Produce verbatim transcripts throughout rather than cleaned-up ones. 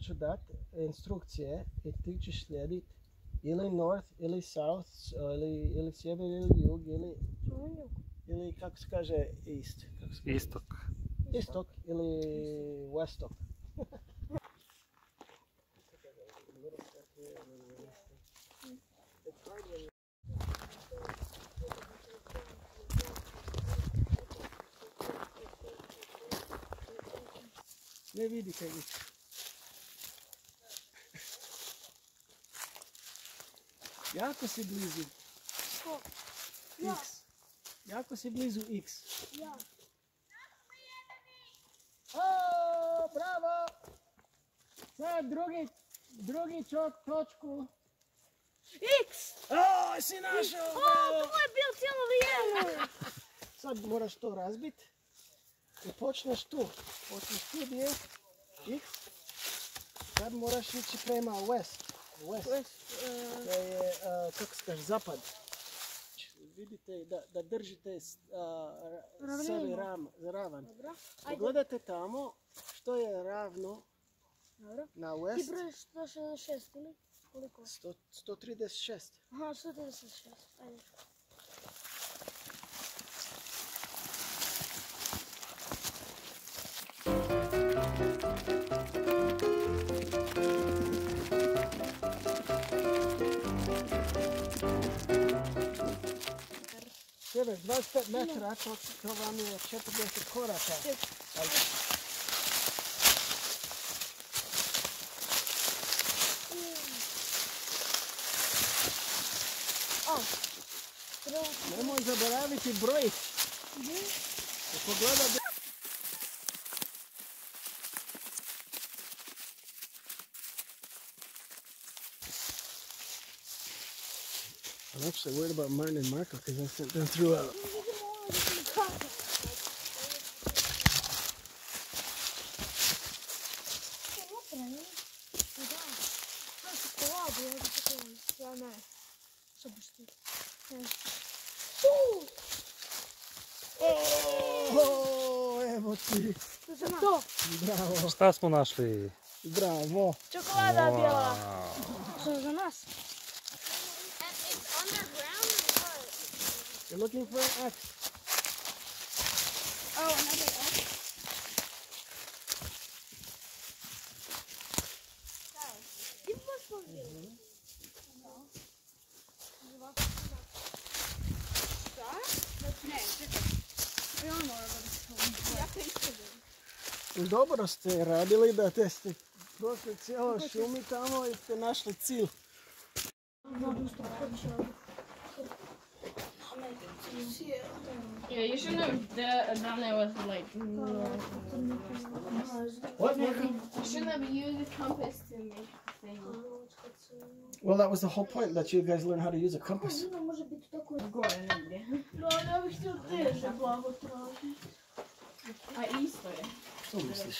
ću dati instrukcije i ti ćeš slijediti ili north, ili south, ili, ili sjever, ili jug, ili, ili kako se kaže east. Kako se kaže? Istok. Istok ili westok. Ne vidite X. Jako si blizu. X. Jako si blizu X. Ja. O, bravo! Sad drugi, drugi čok, točku. X! O, si našao! O, bravo! to je bio cijelo vrijeme! Sad moraš to razbiti. I počneš tu. Počneš tu gdje je X. Sad moraš ići prema west. West. West, uh, To je, uh, kako se kaže, zapad. Vidite da, da držite uh, sebi ram, ravan. dobro. Ajde. Pogledajte tamo što je ravno Dobro. na Ti west. brojiš sto šezdeset šest ili koliko? sto, sto trideset šest. Aha, sto trideset šest. Ajde. Sjever, dvadeset pet metra, to, to vam je četrdeset koraka. Ajde. O! Prvo. Nemoj zaboraviti brojiti. I pogledaj gdje... I'm actually worried about Martin and Marco because I sent them through a... Oh, evo ti. To! Bravo, Šta smo našli? bravo. Čokolada bijela. Wow. To je za nas. You're looking for an X. Oh, another X. Ti baš pogledaj. Šta? Ne, čekaj. Ja moram da ja te isto. Dobro ste radili da te ste prošli cijelo šumi tamo i ste našli cilj. Yeah, you shouldn't have d- done it with like. What? You shouldn't have used a compass to make the thing. Well, that was the whole point, that you guys learn how to use a compass. Može biti tako. Gore negdje. No, ja bih htio teže blago tražiti. A isto je. Što misliš?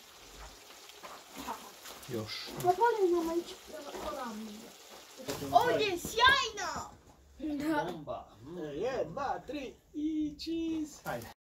Još. Pa volim nama ići prema koramima. Ovdje je sjajno! Bomba. Je, dva, tri i cheese. Ajde.